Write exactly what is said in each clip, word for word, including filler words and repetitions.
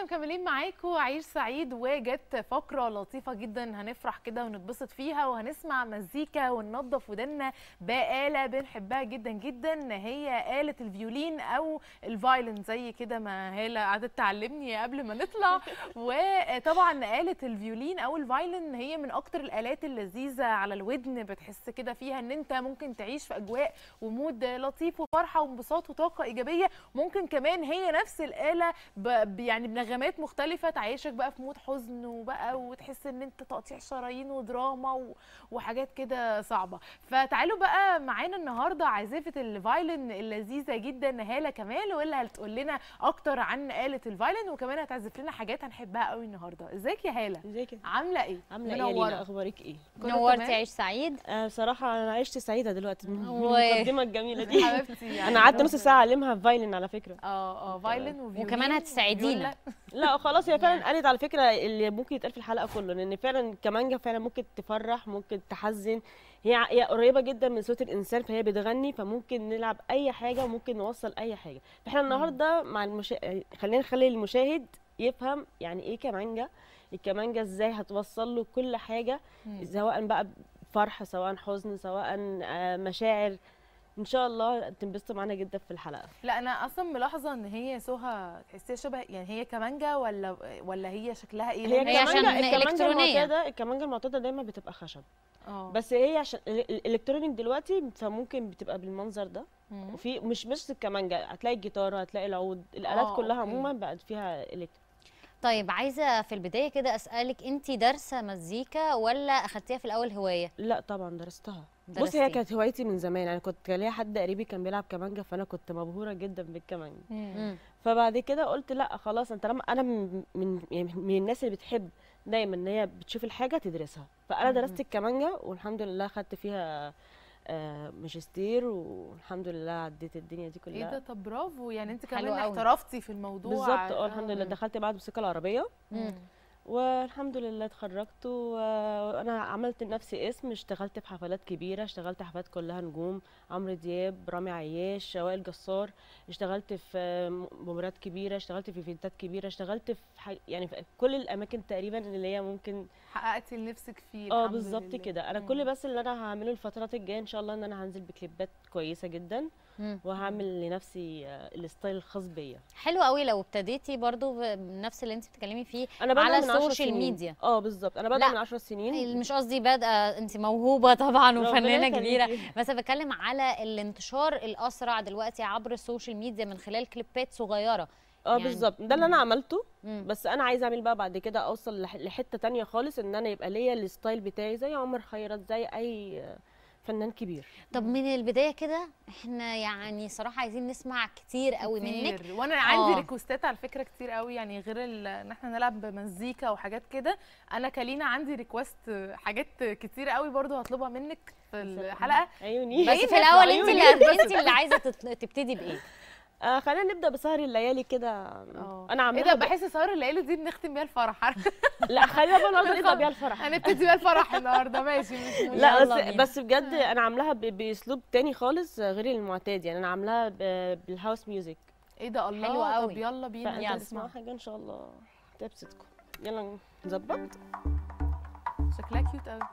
مكملين معاكم عيش سعيد، وجت فقره لطيفه جدا هنفرح كده ونتبسط فيها وهنسمع مزيكا وننظف ودنا بآلة بنحبها جدا جدا، هي آلة الفيولين او الفايلن زي كده ما هالة قعدت تعلمني قبل ما نطلع. وطبعا آلة الفيولين او الفايلن هي من اكتر الآلات اللذيذه على الودن، بتحس كده فيها ان انت ممكن تعيش في اجواء ومود لطيف وفرحه وانبساط وطاقه ايجابيه. ممكن كمان هي نفس الآلة ب يعني بنغمات مختلفه تعيشك بقى في مود حزن وبقى وتحس ان انت تقطيع شرايين ودراما وحاجات كده صعبه. فتعالوا بقى معانا النهارده عازفه الفايلن اللذيذه جدا هاله كمال، واللي هتقول لنا اكتر عن آلة الفايلن، وكمان هتعزف لنا حاجات هنحبها قوي النهارده. ازيك يا هاله؟ ازيك؟ عامله ايه؟ عامله ايه يا لينا؟ اخبارك ايه؟ نورتي عيش سعيد. آه بصراحه انا عشت سعيده دلوقتي من و... المقدمه الجميله دي حبيبتي. يعني انا قعدت نص ساعه اعلمها فايلن على فكره. اه اه فايلن وفيولين وكمان هتساعدينا. لا خلاص هي فعلا قالت على فكره اللي ممكن يتقال في الحلقه كله، لان فعلا الكمانجه فعلا ممكن تفرح ممكن تحزن، هي هي قريبه جدا من صوت الانسان، فهي بتغني فممكن نلعب اي حاجه وممكن نوصل اي حاجه. فاحنا النهارده مع المشا... خلينا نخلي المشاهد يفهم يعني ايه كمانجه، الكمانجه ازاي هتوصل له كل حاجه، سواء بقى فرح سواء حزن سواء مشاعر. ان شاء الله تنبسطوا معانا جدا في الحلقه. لا انا اصلا ملاحظه ان هي سهى تحسيها شبه، يعني هي كمانجه ولا ولا هي شكلها ايه؟ هي, هي عشان الكترونيه. الكمانجه المعتاده دايما بتبقى خشب. اه بس هي عشان الالكترونيك دلوقتي فممكن بتبقى بالمنظر ده. مم. وفي مش بس الكمانجه، هتلاقي الجيتار هتلاقي العود، الالات كلها عموما بقت فيها الكترونيك. طيب عايزه في البدايه كده اسالك، انت دارسه مزيكا ولا اخدتيها في الاول هوايه؟ لا طبعا درستها. بصي هي كانت هوايتي من زمان، يعني كنت ليا حد قريبي كان بيلعب كمانجه فانا كنت مبهوره جدا بالكمانجه. فبعد كده قلت لا خلاص انت لما انا من من, يعني من الناس اللي بتحب دايما ان هي بتشوف الحاجه تدرسها، فانا درست الكمانجه والحمد لله خدت فيها آه ماجستير والحمد لله عديت الدنيا دي كلها. ايه ده؟ طب برافو، يعني انت كمان احترفتي في الموضوع. بالظبط اه الحمد لله. دخلت بعد موسيقى العربيه مم. والحمد لله اتخرجت وانا عملت لنفسي اسم، اشتغلت في حفلات كبيره، اشتغلت حفلات كلها نجوم، عمرو دياب، رامي عياش، وائل جسار، اشتغلت في مباريات كبيره، اشتغلت في ايفنتات كبيره، اشتغلت في حي... يعني في كل الاماكن تقريبا اللي هي ممكن حققتي لنفسك فيه. اه بالظبط كده. انا مم. كل بس اللي انا هعمله الفترات الجايه ان شاء الله ان انا هنزل بكليبات كويسه جدا مم. وهعمل لنفسي الستايل الخاص بيا. حلو قوي لو ابتديتي برضو بنفس اللي انت بتتكلمي فيه أنا على السوشيال ميديا. اه بالظبط انا بادئه من عشر سنين. مش قصدي بادئه، انت موهوبه طبعا وفنانه كبيره، بس بتكلم على الانتشار الاسرع دلوقتي عبر السوشيال ميديا من خلال كليبات صغيره. اه يعني بالظبط ده اللي انا عملته. مم. بس انا عايزه اعمل بقى بعد كده اوصل لحته تانية خالص، ان انا يبقى ليا الستايل بتاعي زي عمر خيرت زي اي فنان كبير. طب من البدايه كده احنا يعني صراحه عايزين نسمع كتير قوي منك، وانا آه. عندي ريكوستات على فكره كتير قوي، يعني غير ان احنا نلعب مزيكا وحاجات كده، انا كلينا عندي ريكوست حاجات كتير قوي برضو هطلبها منك في الحلقه. عيوني. بس في الاول انت اللي انت اللي عايزه تبتدي بايه؟ آه خلينا نبدا بسهر الليالي كده. انا عاملاها. ايه ده؟ بحس سهر الليالي دي بنختم بيها الفرح. لا خلينا بقى النهارده نبدا بيها الفرح. هنبتدي بيها الفرح النهارده ماشي. مش لا بس بينا. بس بجد انا عاملاها باسلوب تاني خالص غير المعتاد، يعني انا عاملاها بالهاوس ميوزك. ايه ده؟ الله حلو قوي. طب يلا بينا يلا نسمع حاجه ان شاء الله تبسطكم. يلا نظبط. شكلها كيوت قوي.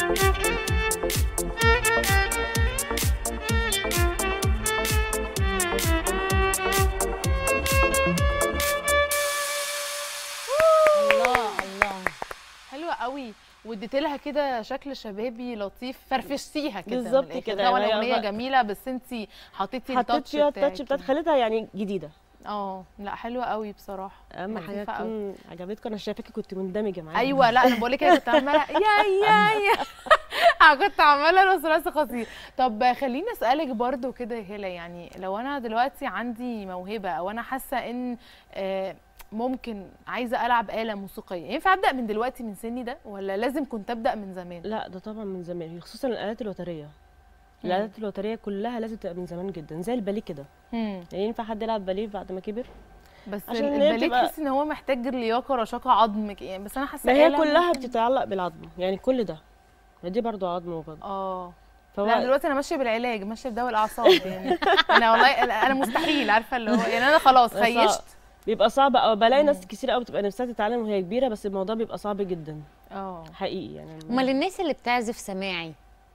الله الله حلوه قوي، واديت لها كده شكل شبابي لطيف، فرفشتيها كده من بالظبط الآخر. كده. طبعا يعني الاغنيه هي- جميله بس انت حطيتي حطيت التاتش فيها بتاعك التاتش بتاعت كده. خليتها يعني جديده. اه لا حلوه قوي بصراحه، اهم حاجه لطيفة قوي. تكون عجبتكم. انا شايفاكي كنت مندمجه معايا. ايوه لا انا بقول لك كنت عماله يا يا يا انا كنت عماله رص رص خطير. طب خليني اسالك برضو كده يا هلا، يعني لو انا دلوقتي عندي موهبه او انا حاسه ان آه، ممكن عايزه العب آلة موسيقيه، ينفع ابدا من دلوقتي من سني ده ولا لازم كنت ابدا من زمان؟ لا ده طبعا من زمان، خصوصا الالات الوتريه. الالات الوتريه كلها لازم تبقى من زمان جدا، زي الباليه كده. مم. يعني ينفع حد يلعب باليه بعد ما كبر؟ بس عشان هي الباليه بتبقى- تحس ان هو محتاج لياقه رشاقه عظم ك- يعني، بس انا حاسه ما هي آلة كلها ممكن- بتتعلق بالعظم، يعني كل ده ما دي برضو عظم وبطن. اه فهو لا دلوقتي انا ماشيه بالعلاج، ماشيه بدواء الاعصاب يعني انا والله انا مستحيل، عارفه اللي هو يعني انا خلاص صعب. خيشت. بيبقى صعب، او بلاقي ناس كتير قوي بتبقى نفسها تتعلم وهي كبيره، بس الموضوع بيبقى صعب جدا اه حقيقي يعني. امال الناس اللي بتعزف سماعي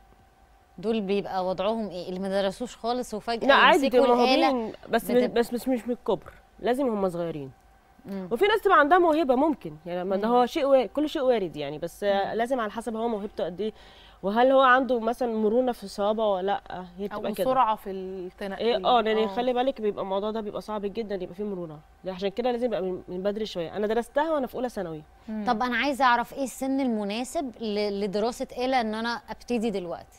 دول بيبقى وضعهم ايه؟ اللي ما درسوش خالص وفجاه لا عادي يمسكوا بيبقوا الآلة. موهوبين، بس بتبقى- بس مش مش من الكبر، لازم هم صغيرين. مم. وفي ناس تبقى عندها موهبه ممكن، يعني ما ده هو شيء وارد، كل شيء وارد يعني، بس لازم على حسب هو موهبته قد ايه، وهل هو عنده مثلا مرونه في الصوابع ولا لا. هي بتبقى او كده. سرعه في التنقل. ايه اه يعني خلي بالك، بيبقى الموضوع ده بيبقى صعب جدا يبقى فيه مرونه، ده عشان كده لازم يبقى من من بدري شويه. انا درستها وانا في اولى ثانوي. طب انا عايزه اعرف ايه السن المناسب ل- لدراسه آلة ان انا ابتدي دلوقتي؟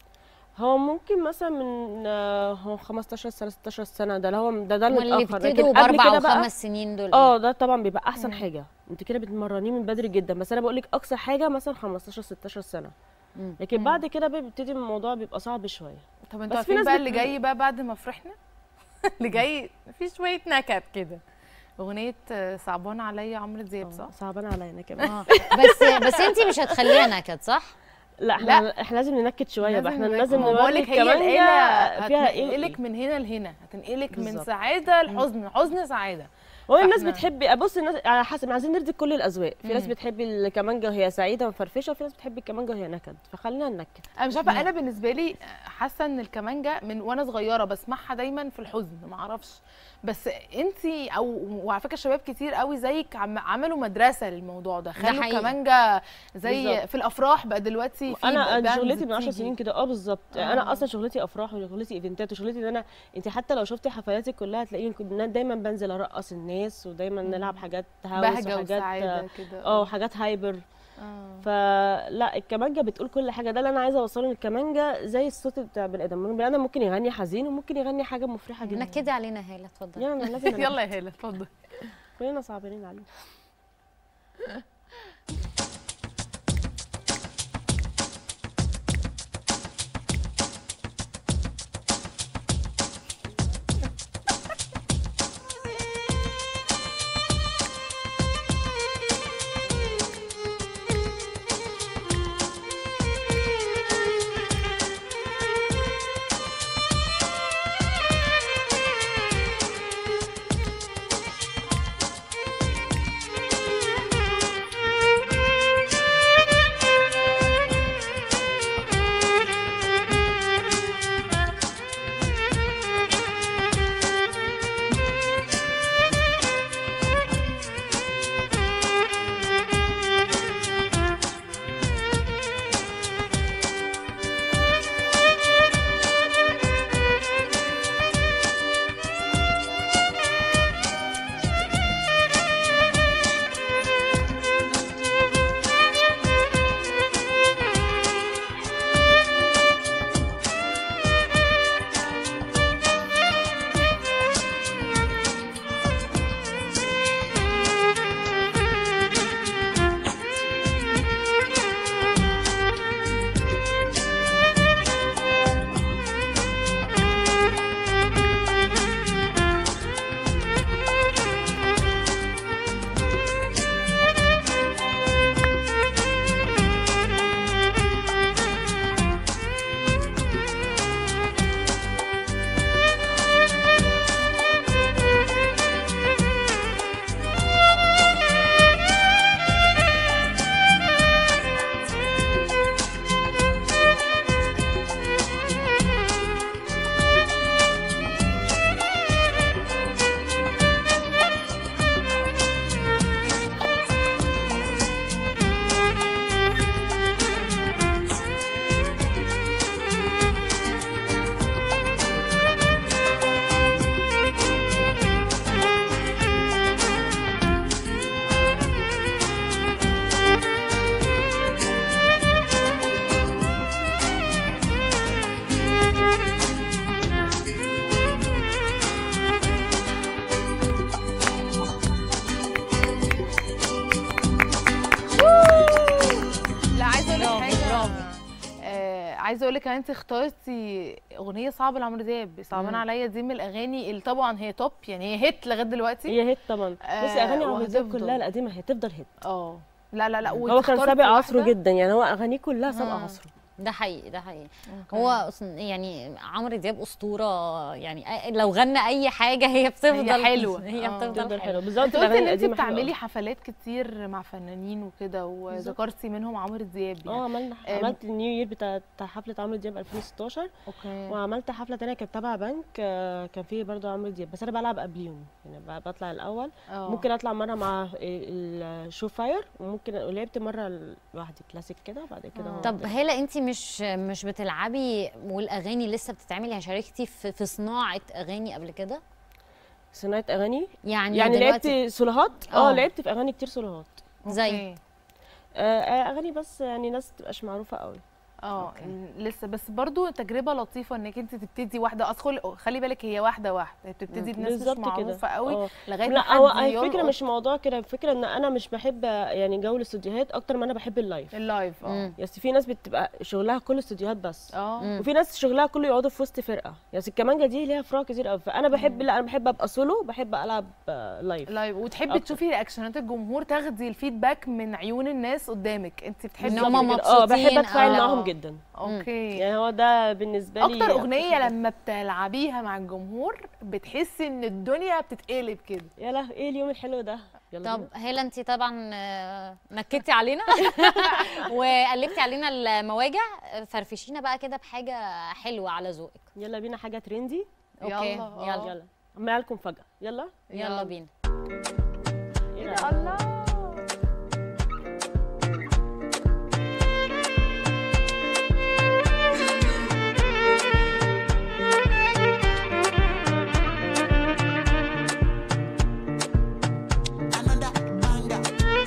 هو ممكن مثلا من آه، هو خمستاشر سنه ستاشر سنه، ده اللي هو ده ده هما اللي المتاخر. ابتدوا لكن قبل باربع كده بقى وخمس سنين دول اه ده طبعا بيبقى احسن حاجه، انت كده بتمرنيه من بدري جدا، بس انا بقول لك اقصى حاجه مثلا خمستاشر ستاشر سنه. مم. لكن بعد كده بيبتدي الموضوع بيبقى صعب شويه. طب انتوا بس في عارفين ناس بقى بت- اللي جاي بقى بعد ما فرحنا اللي جاي في شويه نكد كده، اغنيه آه، صعبان عليا عمرو دياب صح؟ صعبان عليا انا كمان. اه بس بس انت مش هتخليها نكد صح؟ لا احنا لا. احنا لازم ننكد شويه بقى، احنا نركز. لازم ما بقول نوري لك هي كمان الآلة فيها ايه. هتنقلك من هنا لهنا، هتنقلك من بالظبط. سعاده لحزن، حزن سعاده. هو الناس فاحنا- بتحب، بص الناس على حسب، عايزين نرضي كل الاذواق. في ناس مم. بتحب الكمانجه وهي سعيده ومفرفشه، وفي ناس بتحب الكمانجه وهي نكد، فخلينا ننكد. انا مش عارفه، انا بالنسبه لي حاسه ان الكمانجه من وانا صغيره بسمعها دايما في الحزن، ما اعرفش، بس انتي او وعلى فكره شباب كتير قوي زيك عم عملوا مدرسه للموضوع ده، خلوا حقيقي. الكمانجه زي بالظبط. في الافراح بقى دلوقتي في انا باندز شغلتي من عشر بتيجي. سنين كده اه بالظبط. آه. انا اصلا شغلتي افراح وشغلتي ايفنتات وشغلتي ان انا، انت حتى لو شفتي حفلاتي كلها هتلاقيني كنت دايما بنزل ارقص الناس، ودايما نلعب حاجات هاوس بهجه وحاجات وسعاده كده. اه وحاجات هايبر. آه. فلا الكمانجه بتقول كل حاجه، ده اللي انا عايزه اوصله، ان الكمانجه زي الصوت بتاع بني ادم، البني ادم ممكن يغني حزين وممكن يغني حاجه مفرحه جدا. نكدي علينا هاله اتفضلي. يعني لازم ننكد. يلا يا هاله اتفضل. كلنا صعبانين علينا. طبعا. آه عايزه اقول لك انت اخترتي اغنيه صعبه لعمرو دياب، صعبان عليا، دي من الاغاني اللي طبعا هي توب، يعني هي هيت لغايه دلوقتي. هي هيت طبعا. آه بصي اغاني عمرو دياب وهتفضل. كلها القديمه هي تفضل هيت. اه لا لا لا هو كان واخترتي سابق عصره واحدة. جدا، يعني هو اغانيه كلها سابقه مم. عصره. ده حقيقي ده حقيقي. أوكي. هو أصلاً يعني عمرو دياب اسطوره، يعني أي- لو غنى اي حاجه هي بتفضل هي حلوه. هي آه. بتفضل تفضل حلوه. حلوه بالظبط. انت قلتي الاغاني ان انت القديمه حلوة بتعملي أوي. حفلات كتير مع فنانين وكده، وذكرتي منهم عمرو دياب يعني. اه عملنا آم. عملت النيو يير بتاع بتاع حفله عمرو دياب ألفين وستاشر، اوكي. وعملت حفله تانية كانت تبع بنك، آه، كان فيه برضه عمرو دياب، بس انا بلعب قبليهم يعني ب- بطلع الاول. اه. ممكن اطلع مره مع الشو فاير، وممكن ولعبت مره لوحدي كلاسيك كده، بعد كده هو طب تاني. هالة انت مش مش بتلعبي والاغاني لسه بتتعمل؟ يعني شاركتي في, في صناعه اغاني قبل كده؟ صناعه اغاني يعني يعني دلوقتي لعبت سولوهات. آه. اه لعبت في اغاني كتير سولوهات. زي أوكي. آه، آه، اغاني بس يعني ناس متبقاش معروفه قوي. اه لسه، بس برضو تجربه لطيفه انك انت تبتدي واحده، ادخل خلي بالك هي واحده واحده، هي بتبتدي بناس مش بالظبط كده. معروفه قوي آه. لغايه ما لا حد هو الفكره يلقط مش موضوع كده، الفكره ان انا مش بحب يعني جو الاستوديوهات اكتر ما انا بحب اللايف. اللايف. اه مم. يعني في ناس بتبقى شغلها كله استوديوهات بس، اه مم. وفي ناس شغلها كله يقعدوا في وسط فرقه. يعني الكمانجه دي ليها فروع كتير قوي، فانا بحب لا انا بحب ابقى سولو، بحب العب آه، لايف. لايف، وتحبي أكتر. تشوفي رياكشنات الجمهور، تاخدي الفيدباك من عيون الناس قدامك، انت بتحبي إن هما كده. اه بحب مبسوطين اتفاعل أو- معاهم جدا. اوكي. يعني هو ده بالنسبه لي اكتر اغنيه حاجة. لما بتلعبيها مع الجمهور بتحسي ان الدنيا بتتقلب كده؟ يلا ايه اليوم الحلو ده. يلا طب بينا. هالة انت طبعا آه، نكدتي علينا وقلبتي علينا المواجع، فرفشينا بقى كده بحاجه حلوه على ذوقك. يلا بينا حاجه ترندي. اوكي يلا. آه. يلا يلا عمال لكم فجاه. يلا يلا بينا. إيه ده؟ الله. Another banger.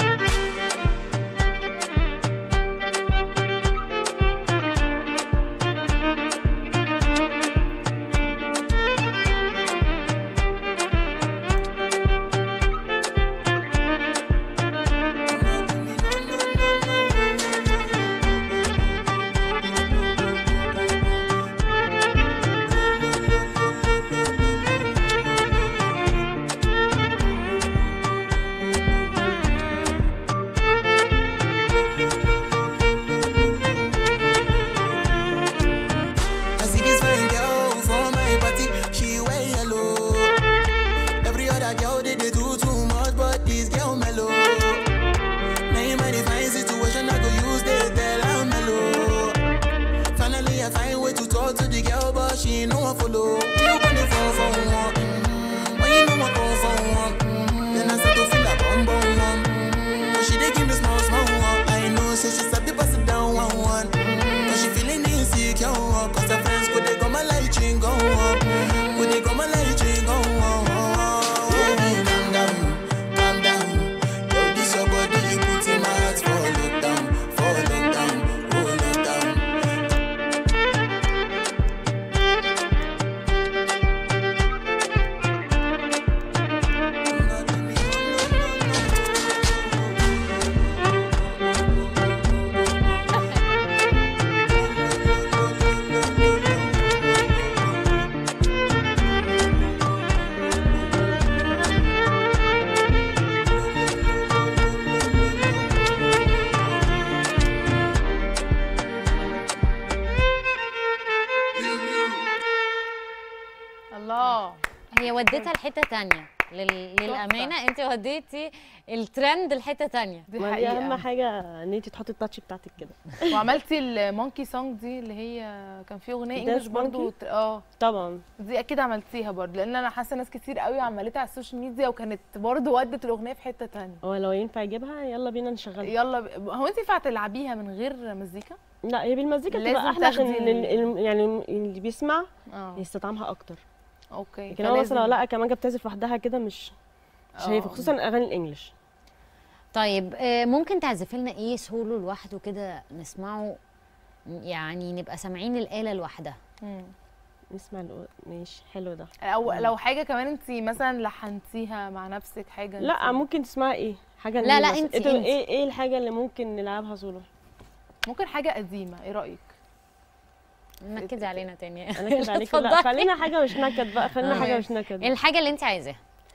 I see this fine girl for my party, she wear yellow. Every other girl they, they do too much, but this girl mellow. Now in my divine situation, I go use they tell her mellow. Finally, I find way to talk to the girl, but she ain't no one follow. You gonna fall for one, mm, when you know I come for one, mm, then I start to feel like bum bum one. Mm, but she dey give me small small one. I know, say she sabi pass it down one one. Mm, but she feeling insecure, one, cause her friends could they come my light ring go up, could they come my light ring go up. Baby, calm down, calm down. Yo, this your body, you put in my heart for lockdown, for lockdown, for lockdown. الله. هي وديتها لحته تانية لل... للامانه انت وديتي الترند لحته تانية. دي ما دي اهم حقيقه. حاجه ان انت تحطي التاتش بتاعتك كده. وعملتي المونكي سونج دي اللي هي كان في اغنيه انجلش Dance برضو Monkey؟ اه طبعا دي اكيد عملتيها برضو، لان انا حاسه ناس كتير قوي عملتها على السوشيال ميديا وكانت برضو ودت الاغنيه في حته تانية. هو لو ينفع اجيبها يلا بينا نشغلها. يلا ب... هو انت ينفع تلعبيها من غير مزيكا؟ لا هي بالمزيكا لازم بتبقى احلى عشان تاخدي ال- ال- يعني اللي بيسمع اه يستطعمها اكتر. اوكي. لكن هو مثلا لو فلازم- لا كمانجه بتعزف لوحدها كده مش مش آه. هينفع، خصوصا اغاني الانجليش. طيب آه، ممكن تعزفي لنا ايه سولو لوحده كده نسمعه، يعني نبقى سامعين الآلة لوحدها. مم. نسمع الأغ- ماشي حلو ده. او لو حاجه كمان انت مثلا لحنتيها مع نفسك حاجه لا انتي- ممكن تسمعي ايه حاجه لا، لا، مثلا. انتي- انتوا انتي. ايه ايه الحاجه اللي ممكن نلعبها سولو؟ ممكن حاجه قديمه، ايه رايك؟ نكدي علينا تاني. انا كده عليك. لا اتفضلي. خلينا حاجه مش نكد بقى، خلينا آه. حاجه مش نكد. الحاجه اللي انت عايزاها.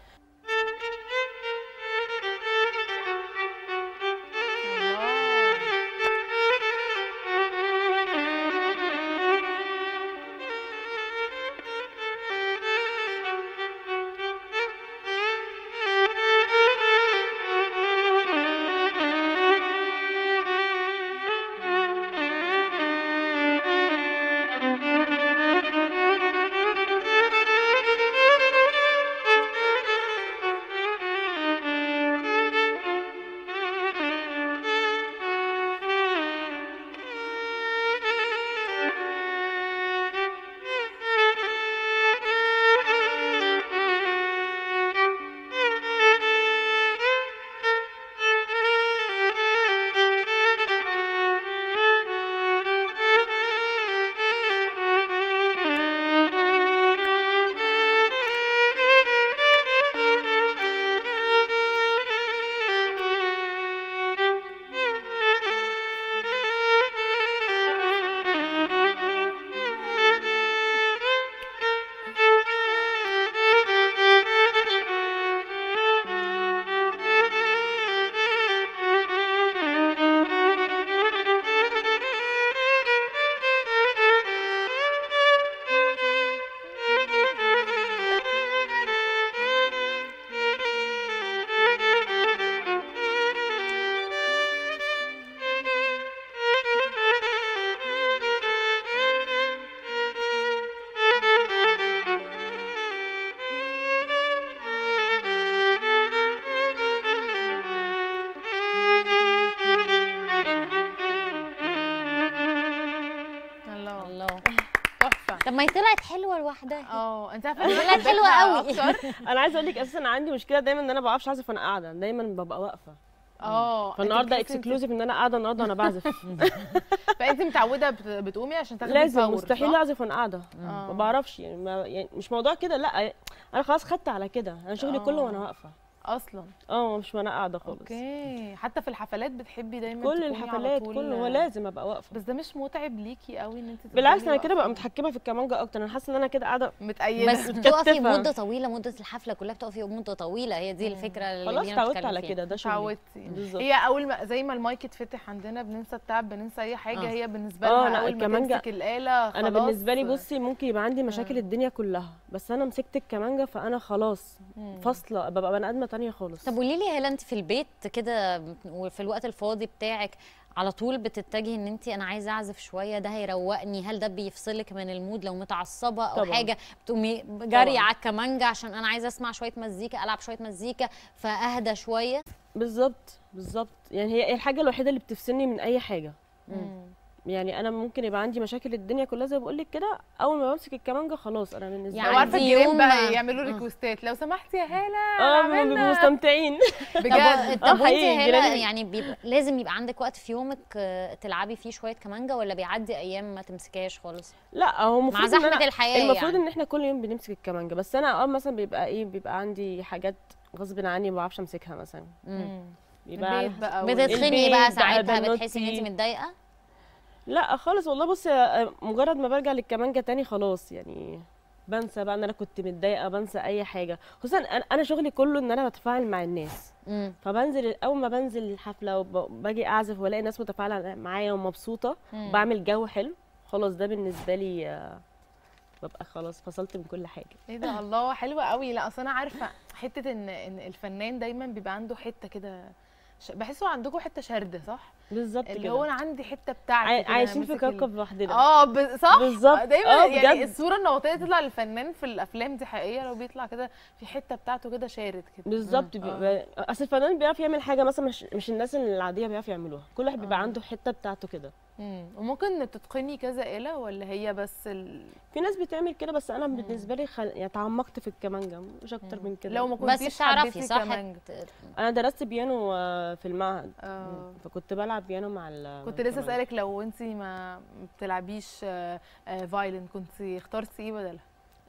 طب ما هي طلعت حلوه لوحدها. اه انت عارفه طلعت حلوه قوي. انا عايزه اقول لك اساسا عندي مشكله دايما ان انا ما بعرفش اعزف وانا قاعده، دايما ببقى واقفه. اه فالنهارده اكسكلوزيف ان انا قاعده النهارده وانا بعزف. فانت متعوده بت- بتقومي عشان تاخدي لازم باور، مستحيل صح؟ اعزف وانا قاعده، ما بعرفش يعني, ما يعني مش موضوع كده، لا انا خلاص خدت على كده، انا شغلي كله وانا واقفه اصلا. اه مش وانا قاعده خالص. اوكي، حتى في الحفلات بتحبي دايما كل تكوني الحفلات على طول. كله هو لازم ابقى واقفه. بس ده مش متعب ليكي قوي ان انت تفضلي بالعكس انا كده ببقى واقفة؟ متحكمه في الكمانجه اكتر، انا حاسه ان انا كده قاعده متأيدة. بس بتقفي متكتفة. مده طويله، مده الحفله كلها بتقفي مده طويله، هي دي الفكره اللي خلاص لينا اتعودت بنتكلم على فيها. كده، ده شغلي. اتعودتي. بالظبط. هي اول ما زي ما المايك اتفتح عندنا بننسى التعب، بننسى اي حاجه. آه. هي بالنسبه آه، لها لا، اول ما الكمانجة- تمسك الاله خلاص. انا بالنسبه لي بصي ممكن يبقى عندي مشاكل الدنيا كلها، بس انا مسكت الكمانجه فانا خلاص فاصله، ببقى بني ادمه تانية خالص. طب قولي لي، هل انت في البيت كده وفي الوقت الفاضي بتاعك على طول بتتجهي ان انت انا عايزه اعزف شويه، ده هيروقني؟ هل ده بيفصلك من المود لو متعصبه او طبعاً. حاجه بتقومي جاريه طبعاً. على الكمانجه عشان انا عايزه اسمع شويه مزيكا، العب شويه مزيكا فاهدى شويه؟ بالظبط بالظبط، يعني هي الحاجه الوحيده اللي بتفصلني من اي حاجه. مم. يعني انا ممكن يبقى عندي مشاكل الدنيا كلها زي ما بقول لك كده، اول ما بمسك الكمانجه خلاص انا بالنسبه يعني لو عارفه عندي الجيران يوم- بقى يعملوا آه. ريكوستات، لو سمحتي يا هاله اه بيبقوا عملنا مستمتعين. بجد. طب آه، وانت حقيقي، هلا جيراني- يعني بيبقى لازم يبقى عندك وقت في يومك آه، تلعبي فيه شويه كمانجه، ولا بيعدي ايام ما تمسكيهاش خالص؟ لا هو المفروض مع إن زحمه أنا- الحياه المفروض يعني. ان احنا كل يوم بنمسك الكمانجه، بس انا اه مثلا بيبقى ايه، بيبقى عندي حاجات غصب عني ما بعرفش امسكها مثلا. مم. بيبقى البيت بقى بتتخني البيت بقى بقى، ساعتها، بنوتي. بتحسي ان انت متضايقه؟ لا خالص والله، بصي آه، مجرد ما برجع للكمانجه تاني خلاص يعني بنسى بقى ان انا كنت متضايقه، بنسى اي حاجه، خصوصا انا أنا شغلي كله ان انا بتفاعل مع الناس. امم فبنزل اول ما بنزل الحفله وباجي اعزف والاقي ناس متفاعله معايا ومبسوطه وبعمل جو حلو، خلاص ده بالنسبه لي آه، ببقى خلاص فصلت من كل حاجه. ايه ده، الله حلوه قوي. لا اصل انا عارفه حته ان ان الفنان دايما بيبقى عنده حته كده، ش- بحسوا عندكم حته شرده، صح؟ بالظبط اللي كده، هو انا عندي حته بتاعتي عاي- كده عايشين في ماسك ال- كوكب لوحدنا. اه ب... صح بالظبط. دايما آه، يعني بجد. الصوره النمطيه تطلع للفنان في الافلام دي حقيقيه، لو بيطلع كده في حته بتاعته كده شارد كده. بالظبط. آه. بيبقى- اصل الفنان بيعرف يعمل حاجه مثلا مش, مش الناس العاديه بيعرف يعملوها، كل واحد بيبقى آه. عنده حته بتاعته كده. مم. وممكن تتقني كذا آلة ولا هي بس ال... في ناس بتعمل كده، بس انا بالنسبه لي خل... يعني تعمقت في الكمانجه مش اكتر من كده. لو ما بس كنتيش تعرفي حبيتي صح كمانجا. ت- انا درست بيانو آه، في المعهد، اه فكنت بلعب بيانو مع ال كنت لسه اسالك، لو انت ما بتلعبيش آه، آه، فايلن كنت اخترتي ايه بدلها؟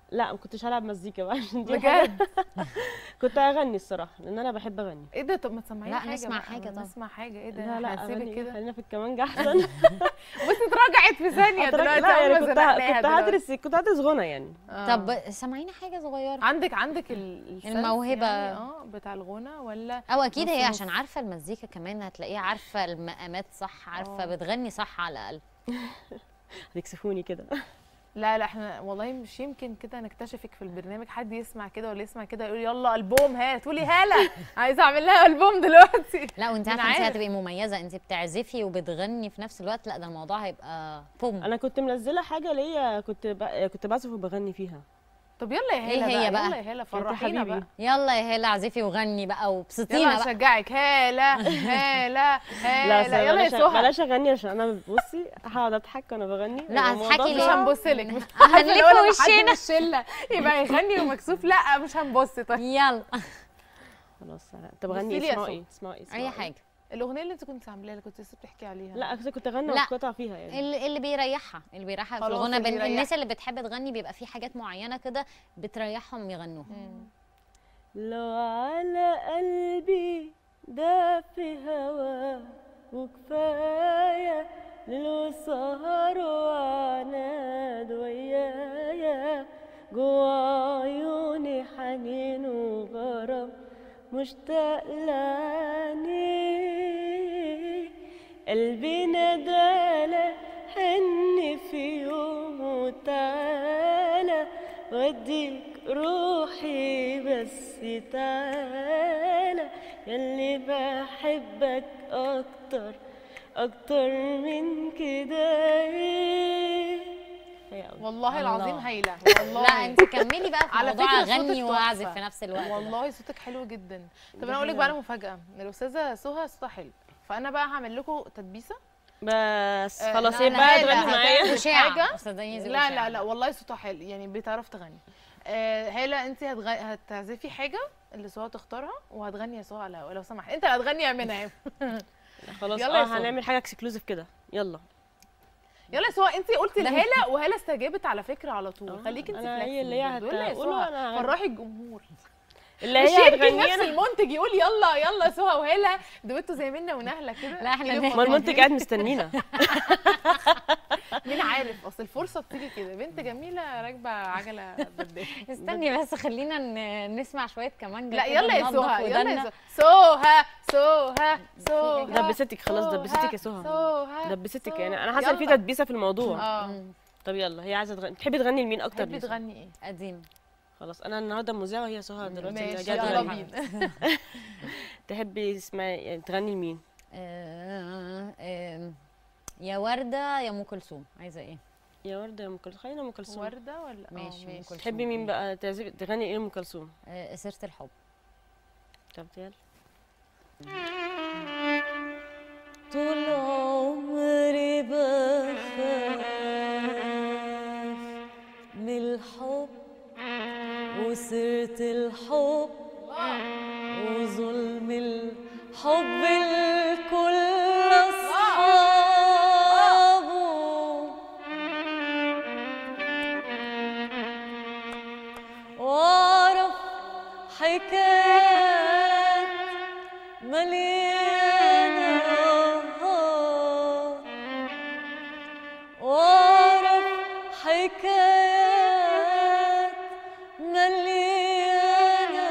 لا ما كنتش هلعب مزيكا بقى عشان دي حاجة. بجد؟ كنت هغني الصراحه لان انا بحب اغني. ايه ده؟ طب ما تسمعينا لا، حاجه نسمع بقى. حاجة طبعا. نسمع حاجه. ايه ده؟ لا لا هسيبك اغني كده. خلينا في الكمانجه احسن. بصي اتراجعت في ثانيه دلوقتي. لا يعني أول ما كنت زنقناها كنت دلوقتي. هدرس كنت هدرس غنى يعني. آه. طب سمعينا حاجه صغيره. عندك عندك ال- السنس الموهبة. يعني اه بتاع الغنى ولا؟ او اكيد نص هي نص. عشان عارفه المزيكا كمان هتلاقيها عارفه المقامات صح، عارفه آه. بتغني صح على الاقل. هتكسفوني كده. لا لا احنا والله مش يمكن كده نكتشفك في البرنامج، حد يسمع كده ولا يسمع كده يقول يلا البوم هات، تقولي هاله عايزه اعمل لها البوم دلوقتي. لا وانت أنا عارفه انت عارف. هتبقي مميزه، انت بتعزفي وبتغني في نفس الوقت، لا ده الموضوع هيبقى بوم. انا كنت منزله حاجه ليا كنت ب... كنت بعزف وبغني فيها. طب يلا يا إيه هاله هي بقى, بقى؟ يلا يا هاله يا فرحينا حبيبي. بقى. يلا يا هاله اعزفي وغني بقى يلا وبسطينا بقى. هشجعك. هاله هاله لا هاله بس يلا يا بلاش سهى. بلاش اغني عشان انا بصي هقعد اضحك وانا بغني. لا، يبقى هتضحكي الموضوع مش ليه؟ صعب. هنبص لك. مش هنلف لو أنا حد وشنا. من الشله يبقى يغني ومكسوف، لا مش هنبص. طيب يلا خلاص. طب غني بصي لي يا اسمها سهى. ايه؟ اسمها ايه؟ اسمها اي إيه؟ حاجه الاغنيه اللي انت كنت عاملاها اللي كنت لسه بتحكي عليها. لا كنت كنت اغني لا. وقطع فيها يعني. اللي, اللي بيريحها اللي بيريحها في خلاص، الغنى. اللي بين يريحها. الناس اللي بتحب تغني بيبقى في حاجات معينه كده بتريحهم يغنوها. مم. لو على قلبي ده في هوا وكفاية ليل وسهر وعناد ويايا جوا عيوني حنين وغرام مشتاق لعني قلبي نادالة حن في يوم وتعالى وديك روحي بس تعالى ياللي بحبك اكتر اكتر من كده. والله الله. العظيم هايله والله. لا انت كملي بقى في على موضوع فكرة صوتك اغني تحفة. واعزف في نفس الوقت. والله صوتك حلو جدا. طب دي انا اقول لك حاجة- بقى على مفاجاه، الاستاذه سهى صوتها حلو، فانا بقى هعمل لكم تدبيسه. بس آه، خلاص لا، يبقى لا، تغني لا، معايا. أشاعة. حاجة؟ صدقيني دي لا أشاعة. لا لا والله صوتها حلو يعني بتعرف تغني. آه هاله انت هتغ... هتعزفي حاجه اللي سهى تختارها وهتغني يا سهى على الهوا لو سمحت. انت اللي هتغني يا منى. خلاص يلا يا اه سهى. هنعمل حاجه اكسكلوزيف كده. يلا يلا يا سهى، انت قلتي لهاله وهاله استجابت على فكره على طول. آه، خليكي انت أنا هي flexible اللي هي برضه. يلا يا هتقوله سهى، وأنا هغني. فرحي الجمهور. اللي مش هي يمكن هتغني نفس انا. المنتج يقول يلا يلا سهى وهاله دويتو زي منا ونهله كده. لا، إحنا كده ن- ما المنتج قاعد مستنينا. مين عارف، اصل الفرصه بتيجي كده. بنت جميله راكبه عجله بدال. استني بس خلينا ن- نسمع شويه كمانجا لا كده يلا يا ننضف سهى يلا يا ودنا. سهى سهى سهى سهى دبستك خلاص دبستك يا سهى. سهى دبستك يعني انا حاسه ان في يلا. تدبيسه في الموضوع. اه مم. طب يلا هي عايزه تغني. تحبي تغني لمين اكتر؟ تحبي لسه؟ تغني ايه؟ قديم. خلاص انا النهارده مذيعه وهي سهى دلوقتي اللي ماشي جايه يلا تغني. بينا. تحبي تسمعي يعني تغني لمين؟ آه، آه، يا ورده يا ام كلثوم، عايزه ايه؟ يا ورده يا ام كلثوم. خلينا ام كلثوم. ورده ولا ماشي، اه أم ماشي. كلثوم. تحبي مين بقى تعزفي تغني ايه ام كلثوم؟ آه، سيره الحب. طب يلا. طول عمري بخاف من الحب وسيرة الحب وظلم الحب الكل أصحابه وأعرف حكايات مليانة وأعرف حكايات مليانة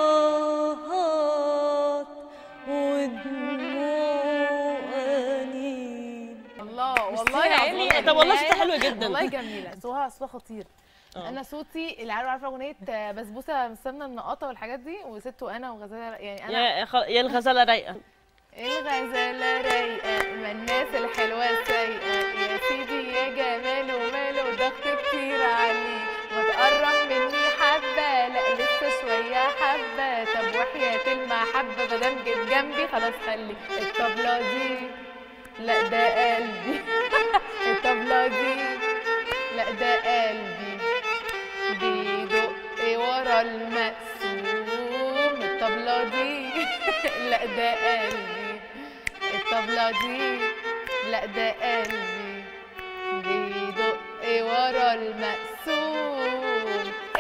ودموع أنين. الله والله ميرسي يا العظيم. عيني. طب والله صوتها حلو جدا. والله جميله سهى، صوتها خطير. آه. انا صوتي اللي عارفه عارفه اغنيه بسبوسه من السمنه النقاطه والحاجات دي وست وانا وغزاله يعني انا يا خل... يا الغزاله رايقه. الغزاله رايقه ما الناس الحلوه السايقه يا سيدي يا جماله وماله ضغط كتير عليه وتقرب مني حبه لا لسه شويه حبه طب وحياه المحبه مادام جيت جنبي خلاص خلي الطبله دي لا ده قلبي الطبله دي لا ده قلبي بيدق ورا المقسوم الطبلة دي لا ده قلبي الطبلة دي لا ده قلبي بيدق ورا المقسوم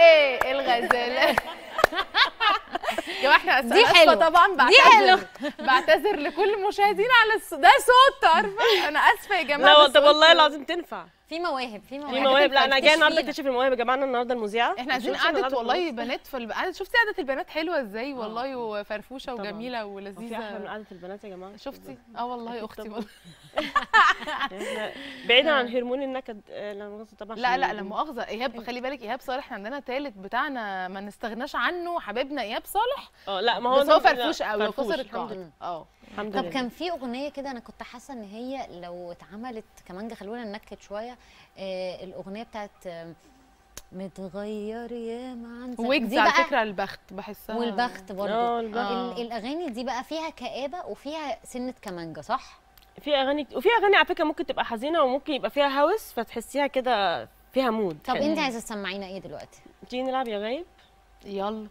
غزاله. يا احنا دي اسفه حلوة. طبعا، دي بعتذر بعتذر لكل المشاهدين على الص... ده صوت، عارفه انا اسفه يا جماعه. لا ده طب صوت. والله العظيم تنفع. في مواهب في مواهب في مواهب. لا انا جايه النهارده تكتشفينا. اكتشف المواهب يا جماعه. أنا النهارده المذيعه. احنا عايزين شفتي أنا قعده قاعدة والله في بنات في الب... قعدة- شفتي قعده البنات حلوه ازاي والله، وفرفوشه طبعاً. وجميله هو في احلى من ولذيذه. قعده البنات يا جماعه؟ شفتي؟ اه والله أكيد اختي طبعاً. والله. احنا بعيدا عن هرمون النكد، آه، لا مؤاخذة طبعا. لا عشان لا لا مؤاخذه ايهاب، خلي بالك ايهاب صالح عندنا تالت بتاعنا ما نستغناش عنه، حبيبنا ايهاب صالح. اه لا ما هو بس هو ده- فرفوش قوي فرفوش، وكسر الحمد القاعده. لله. اه الحمد طب لله. كان في اغنيه كده انا كنت حاسه ان هي لو اتعملت كمانجا، خلونا ننكد شويه. آه الاغنيه بتاعت آه، متغير يا ما عندك ويجز دي على بقى، فكره البخت بحسها. والبخت برضه. اه البخت. آه. ال- الاغاني دي بقى فيها كآبه وفيها سنه كمانجا، صح؟ في اغاني وفي اغاني على فكره ممكن تبقى حزينه وممكن يبقى فيها هوس فتحسيها كده فيها مود. طب حلو. انت عايزه تسمعينا ايه دلوقتي؟ تيجي نلعب يا غايب. يلا.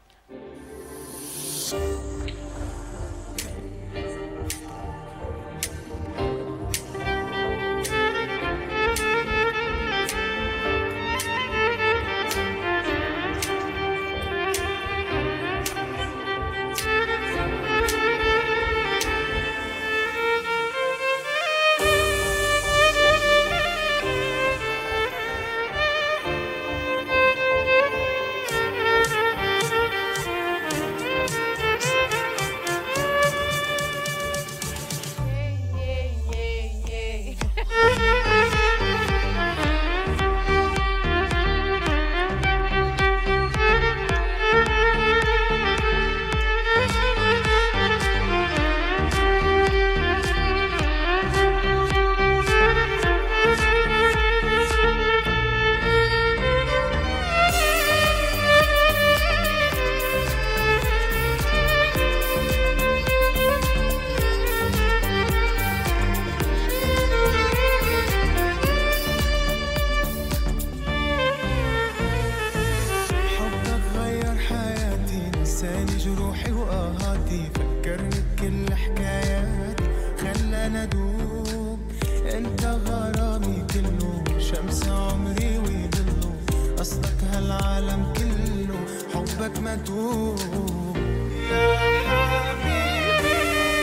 حبك غير حياتي، نساني جروحي وآهاتي، فكرني بكل حكاياتي، خلاني أدوب. أنت غرامي كله، شمس عمري وظله، أصلك هالعالم كله، حبك مدوب. يا حبيبي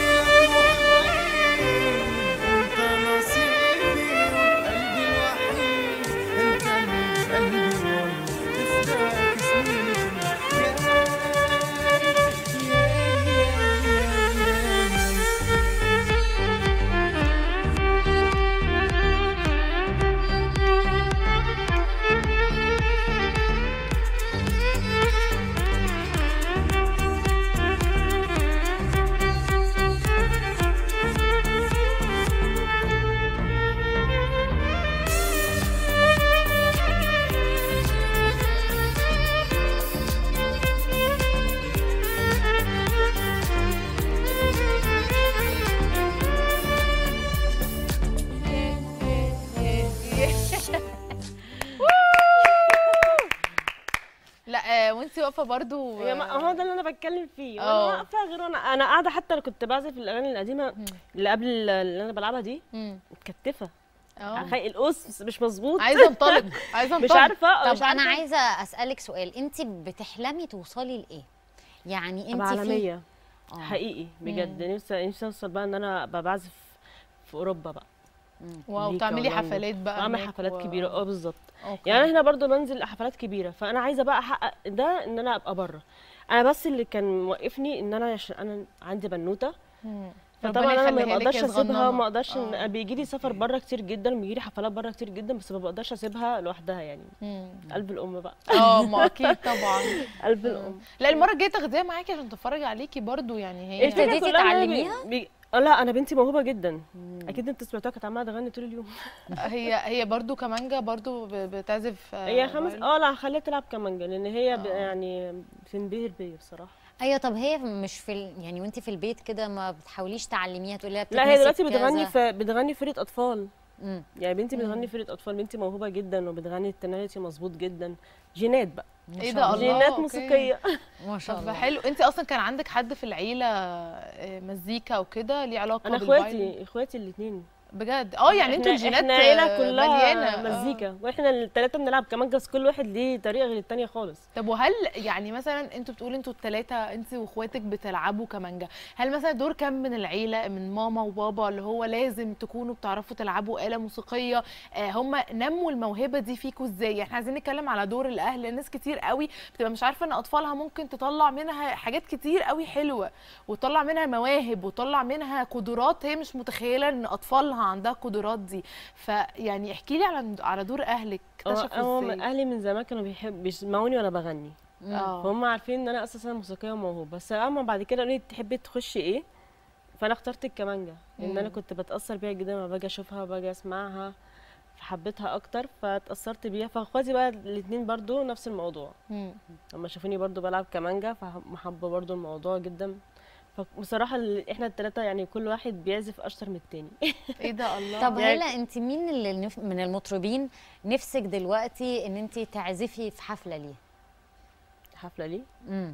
أنت نصيبي وقلبي الوحيد، أنت اللي بقلبي والله تفداك سنين. يا يا لا آه، وانتي واقفه برضو. يا ما- هو ده اللي انا بتكلم فيه. اه. وانا واقفه غير انا انا قاعده حتى لو كنت بعزف الاغاني القديمه اللي قبل اللي انا بلعبها دي مم. متكتفه. اه خي القوس مش مظبوط. عايزه انطلق، عايزه انطلق. مش عارفه طب مش انا عارفة. عايزه اسالك سؤال، انت بتحلمي توصلي لايه؟ يعني ابقى انت في عالميه آه. حقيقي بجد. نفسي نفسي اوصل بقى ان انا ابقى بعزف في اوروبا بقى. واو، أمريكا تعملي ولندن. حفلات بقى اعمل هناك حفلات و- كبيره. اه بالظبط. أوكي. يعني انا هنا برضو بنزل حفلات كبيره، فانا عايزه بقى احقق ده ان انا ابقى بره. انا بس اللي كان موقفني ان انا عشان انا عندي بنوته، مم. فطبعا ربنا انا ما يخليها لك بقدرش يا اسيبها. صغننة. ما اقدرش آه. إن- بيجي لي سفر بره كتير جدا، بيجي لي حفلات بره كتير جدا، بس ما بقدرش اسيبها لوحدها يعني. مم. قلب الام بقى. اه ما اكيد طبعا. قلب الام. لا المره الجايه تاخديها معاكي عشان تتفرج عليكي برضو، يعني هي الفكرة ابتديتي كلها إن أنا بي- تعلميها؟ بي... آه لا انا بنتي موهوبه جدا. اكيد انت سمعتوها كانت عماله تغني طول اليوم. هي هي برضو كمانجا برضو ب- بتعزف. آه، هي خمس فايولين. اه لا هخليها تلعب كمانجا لان هي ب... آه. يعني بتنبهر بيا بصراحه. ايوه. طب هي مش في ال... يعني وانت في البيت كده ما بتحاوليش تعلميها، تقولي لها لا هي دلوقتي بتتمسك بتغني كذا؟ في بتغني فرقه اطفال. مم. يعني بنتي بتغني فرقه اطفال. بنتي موهوبه جدا وبتغني التناليتي مظبوط جدا. جينات بقى. ما ايه شاء ده الله. الله. جينات أوكي. موسيقيه. ما شاء طب الله. حلو. انت اصلا كان عندك حد في العيله آه، مزيكا وكده ليه علاقه انا بالفايولين؟ اخواتي اخواتي الاثنين بجد اه يعني انتوا إحنا- الجينات احنا عيله آه، كلها مليانه آه. مزيكا، واحنا الثلاثه بنلعب كمان، بس كل واحد ليه طريقه غير الثانيه خالص. طب وهل يعني مثلا انتوا بتقولوا انتوا الثلاثه انت واخواتك بتلعبوا كمانجا، هل مثلا دور كام من العيله من ماما وبابا اللي هو لازم تكونوا بتعرفوا تلعبوا آلة موسيقيه؟ آه هم نموا الموهبه دي فيكوا ازاي؟ احنا عايزين نتكلم على دور الاهل. ناس كتير قوي بتبقى مش عارفه ان اطفالها ممكن تطلع منها حاجات كتير قوي حلوه، وتطلع منها مواهب، وتطلع منها قدرات هي مش متخيله ان اطفالها عندها القدرات دي. فيعني احكي لي على على دور اهلك، اكتشفوا هو ازاي؟ اهلي من زمان كانوا بيحب بيسمعوني وانا بغني، اه فهم عارفين ان انا اساسا موسيقيه وموهوبه، بس اما بعد كده قالوا لي تحبي تخشي ايه، فانا اخترت الكمانجه لان انا مم. كنت بتاثر بيها جدا لما باجي اشوفها وباجي اسمعها، فحبيتها اكتر فاتاثرت بيها. فاخواتي بقى الاثنين برضو نفس الموضوع، مم. لما شافوني برضو بلعب كمانجه فمحبه برضو الموضوع جدا. فبصراحه ال- احنا الثلاثه يعني كل واحد بيعزف اشطر من التاني. ايه ده الله. طب يعني- هلا انت مين اللي نف- من المطربين نفسك دلوقتي ان انت تعزفي في حفله ليه؟ حفله ليه؟ امم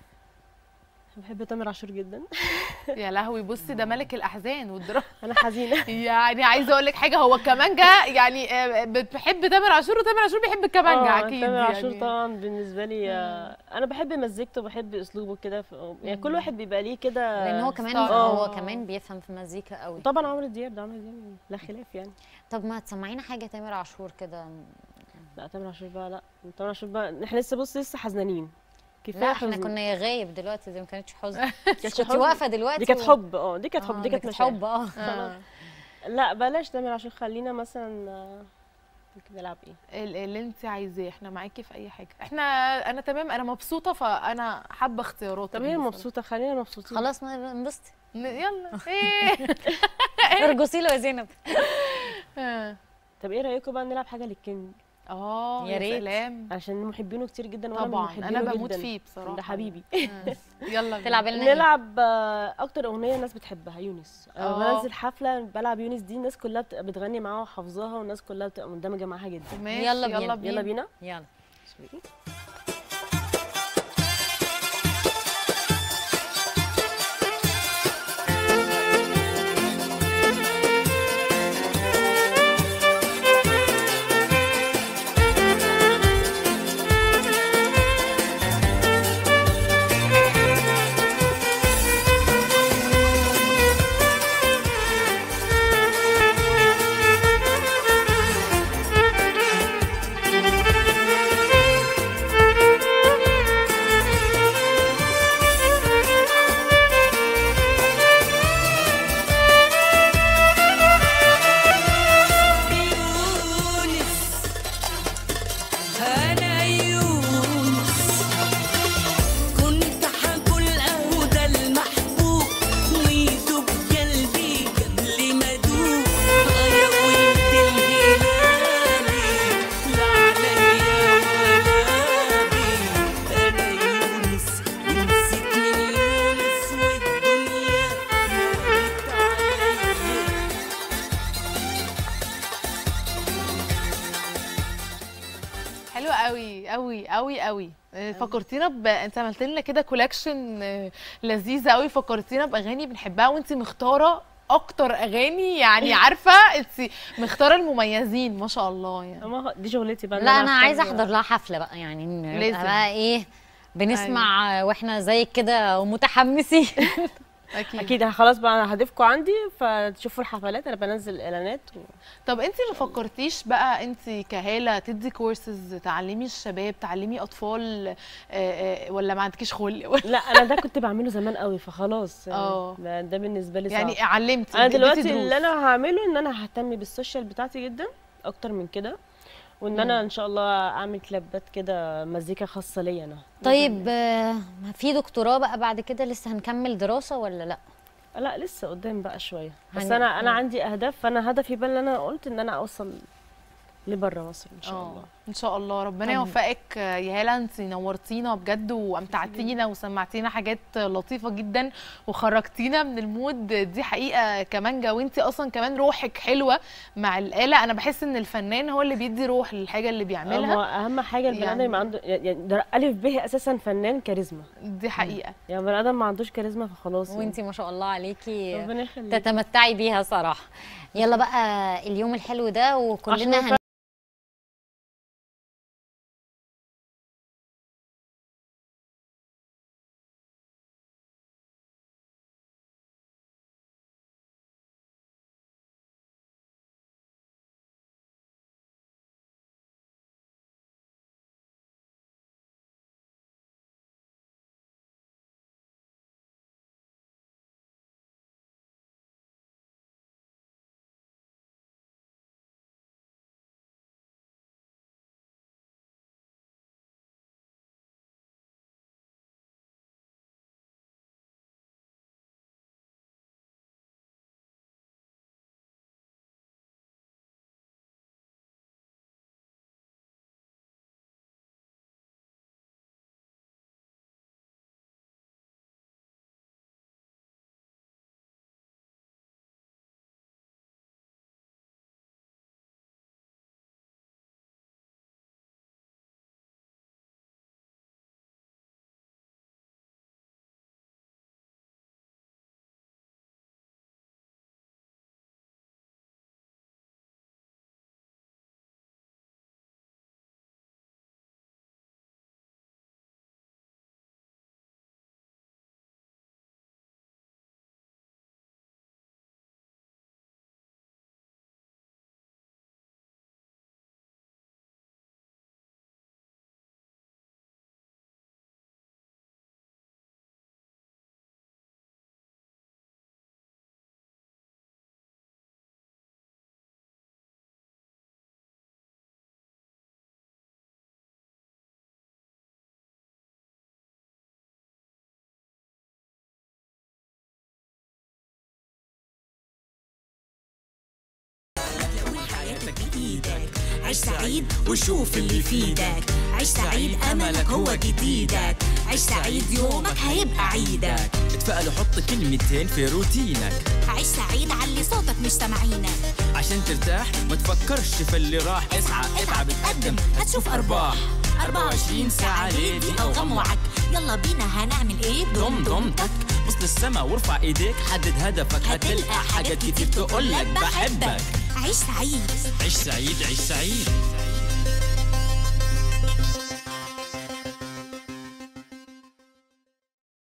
بحب تامر عاشور جدا. يا لهوي بصي ده ملك الاحزان والدراما. انا حزينه. يعني عايزه اقول لك حاجه، هو الكمانجه يعني آه، بتحب تامر عاشور وتامر عاشور بيحب الكمانجه آه، اكيد. تامر يعني عاشور طبعا بالنسبه لي آه، انا بحب مزيكته وبحب اسلوبه كده، ف- يعني كل واحد بيبقى ليه كده. لان هو كمان ستايل. هو آه. كمان بيفهم في مزيكا قوي. طبعا عمرو دياب، ده عمرو دياب لا خلاف يعني. طب ما تسمعينا حاجه تامر عاشور كده. لا تامر عاشور بقى، لا تامر عاشور بقى احنا لسه بص لسه حزنانين، كفايه لا احنا حزن. كنا يا غايب دلوقتي، دي ما كانتش حزن. كانتش كنت حزن. واقفه دلوقتي دي كانت و- حب، اه دي كانت حب، آه، دي كانت كانت مشاعر. حب اه آه. لا بلاش تامر عاشور، خلينا مثلا آه، ممكن نلعب ايه؟ ال- اللي انت عايزاه احنا معاكي في اي حاجه. احنا انا تمام، انا مبسوطه، فانا حابه اختياراتك. طب هي بصراحة. مبسوطه، خلينا مبسوطين. خلاص ما انبسطي، ن- يلا ايه. ارجسي له يا زينب. آه. طب ايه رايكم بقى نلعب حاجه للكينج، اه يا يا ريت. سلام. عشان محبينه كتير جدا وانا من طبعا محبينه انا بموت جدا. فيه بصراحه. ده حبيبي. آه. يلا بينا. تلعب لنا ايه؟ نلعب آه، اكتر اغنيه الناس بتحبها يونس. آه. أه بنزل حفله بلعب يونس دي، الناس كلها بتبقى بتغني معاها وحافظاها، والناس كلها بتبقى مندمجه معاها جدا. ماشي يلا بينا. يلا بينا. يلا بينا. يلا. أنا يونس كنت حاكل أهدى المحبوب ويدوب قلبي قبل ما أدوب. يا ولد الهلالي لا عليا ولا بي. أنا يونس ونسيت من يونس والدنيا هانت عليا. حلو قوي قوي قوي قوي. آه، فكرتينا ب... انت عملت لنا كده كولكشن لذيذه قوي، فكرتينا باغاني بنحبها، وانت مختاره اكتر اغاني، يعني عارفه انت مختاره المميزين ما شاء الله يعني. أما هو- دي شغلتي بقى إن لا انا أختار- عايزه احضر لها حفله بقى، يعني نبقى لازم. بقى ايه بنسمع واحنا زيك كده ومتحمسين. اكيد, اكيد خلاص بقى انا هضيفكم عندي فتشوفوا الحفلات، انا بنزل اعلانات و... طب انت ما فكرتيش بقى انت كهاله تدي كورسز تعلمي الشباب، تعلمي اطفال، آه، آه، ولا ما عندكيش خلق؟ لا انا ده كنت بعمله زمان قوي فخلاص يعني اه. ده, ده بالنسبه لي صعب. يعني علمتي انا اديتي دلوقتي دروس. اللي انا هعمله ان انا ههتم بالسوشيال بتاعتي جدا اكتر من كده، وان انا ان شاء الله اعمل كلابات كده مزيكا خاصه ليا انا. طيب آه، في دكتوراه بقى بعد كده لسه هنكمل دراسه ولا لا؟ لا لسه قدام بقى شويه، بس هن- انا انا مم. عندي اهداف، فانا هدفي بقى اللي انا قلت ان انا اوصل لبره مصر ان شاء اه الله. ان شاء الله ربنا يوفقك يا هاله. انت نورتينا بجد وامتعتينا وسمعتينا حاجات لطيفه جدا وخرجتينا من المود. دي حقيقه كمانجا، وانت اصلا كمان روحك حلوه مع الاله. انا بحس ان الفنان هو اللي بيدي روح للحاجه اللي هو بيعملها. اهم حاجه البني ادم يعني- يبقى عنده يعني ده الف ب اساسا فنان كاريزما، دي حقيقه. يعني بني ادم ما عندوش كاريزما فخلاص يعني. وانتي ما شاء الله عليكي ربنا يخليك. تتمتعي بيها صراحه. يلا بقى اليوم الحلو ده وكلنا عشان هن... عيش سعيد وشوف اللي يفيدك، عيش سعيد أملك هو جديدك، عيش سعيد يومك هيبقى عيدك، اتفائل وحط كلمتين في روتينك، عيش سعيد علي صوتك مش سامعينك، عشان ترتاح ما تفكرش في اللي راح، اسعى اتعب اتقدم هتشوف أرباح، أربعة وعشرين ساعة ليدي أو غم وعك، يلا بينا هنعمل ايه ضم ضمتك، بص للسما وارفع ايديك، حدد هدفك هتلقى حاجات كتير تقولك بحبك. عيش سعيد عيش سعيد عيش سعيد.